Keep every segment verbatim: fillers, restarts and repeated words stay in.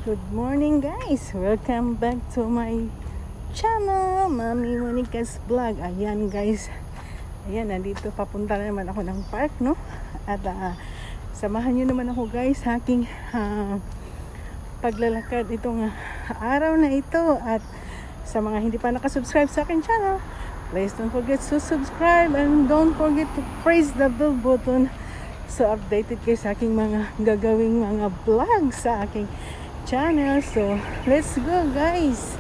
Good morning guys! Welcome back to my channel, Mami Monica's Vlog. Ayan guys, ayan, nandito papunta na naman ako ng park, no? At uh, samahan nyo naman ako guys sa aking uh, paglalakad itong uh, araw na ito. At sa mga hindi pa nakasubscribe sa aking channel, please don't forget to subscribe and don't forget to press the bell button so updated kayo sa aking mga gagawing mga vlog sa aking channel. So let's go guys.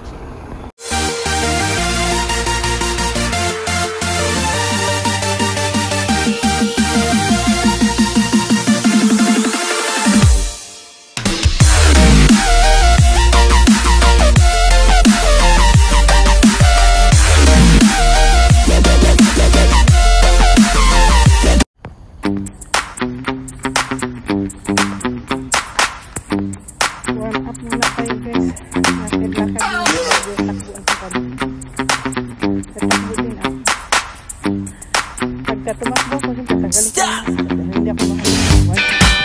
Tumakbo ko din tatagalit ko dahil hindi ako makalimutan.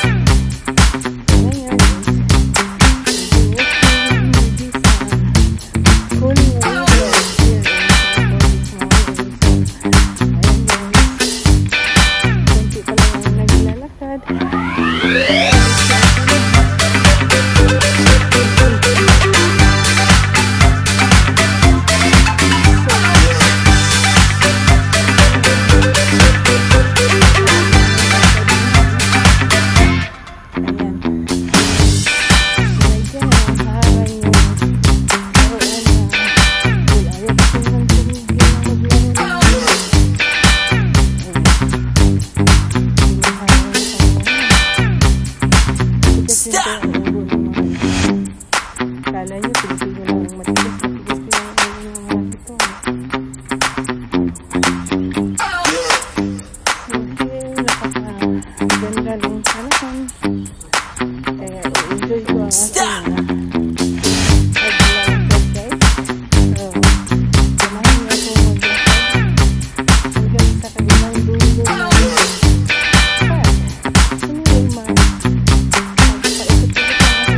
Ayan cooling weather here in kunti pa lang ang naglalakad. Kala nyo, pinipili lang ang matigas. Matigas yung mga ito. So, napaka-ganda ng panahon. Kaya, enjoy ko ang aking paglalakad guys. So, samahan niyo ako maglakad hanggang sa kabilang dulo ng park. Anyway, ma, magpaikot-ikot lang ako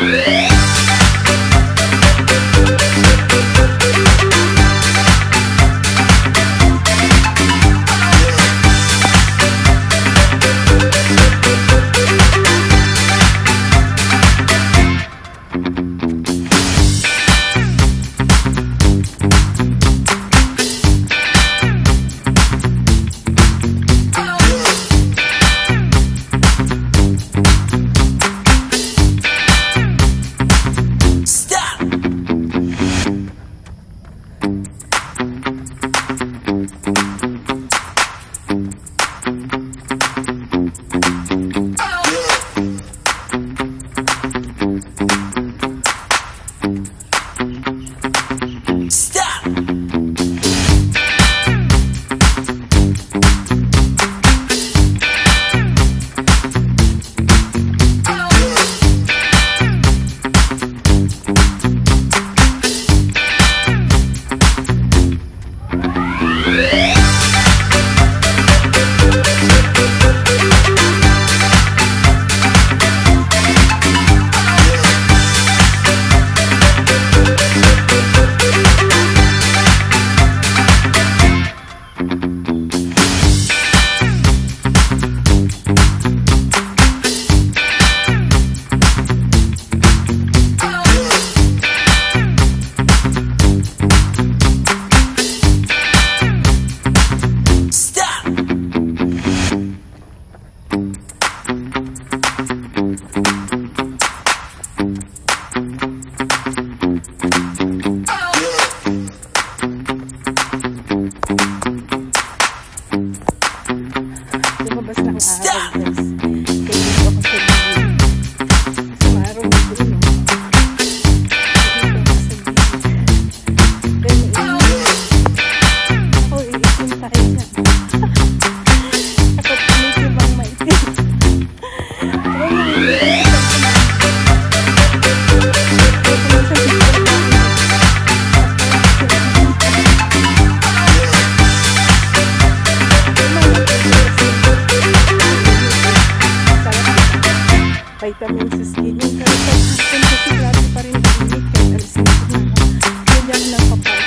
Vitamins sa skin. Yung karapatan kasi grabe pa rin ang init. Kaya alisin ko na. Ganyan lang papay.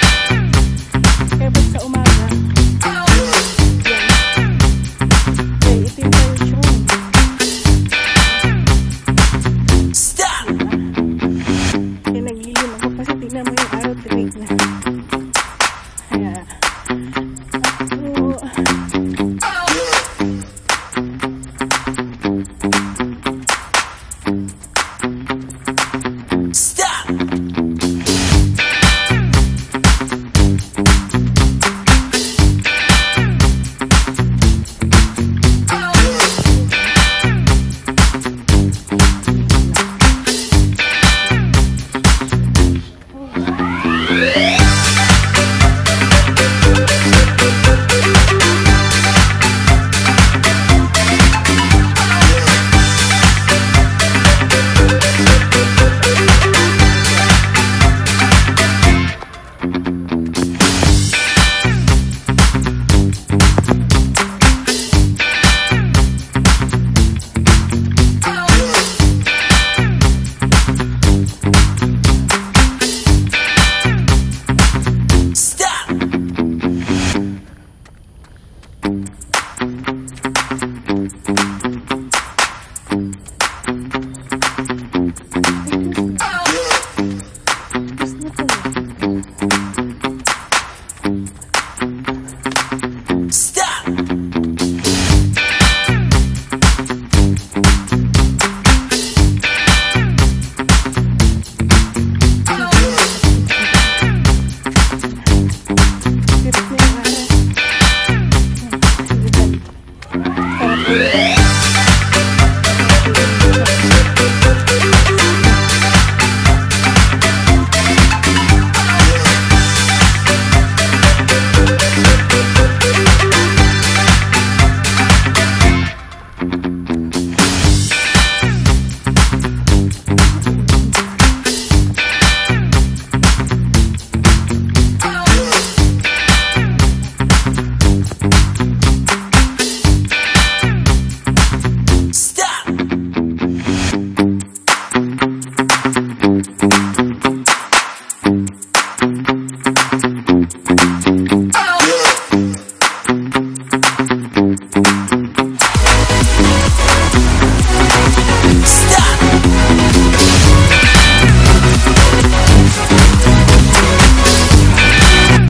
Kaya ba't sa umaga? Yan. Kaya itim tayo chong. Stop! Kaya naglilim ako kasi tingnan mo yung araw tinig na. Kaya